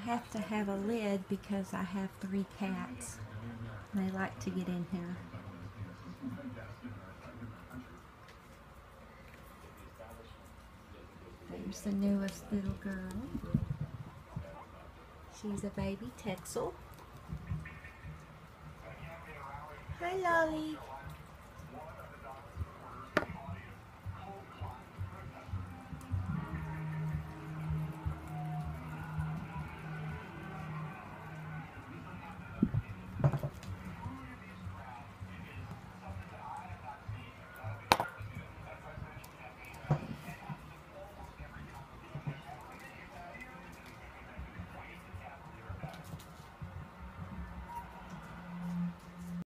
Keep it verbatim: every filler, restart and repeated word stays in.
have to have a lid because I have three cats. They like to get in here. There's the newest little girl. She's a baby Texel. Hi, Lolly.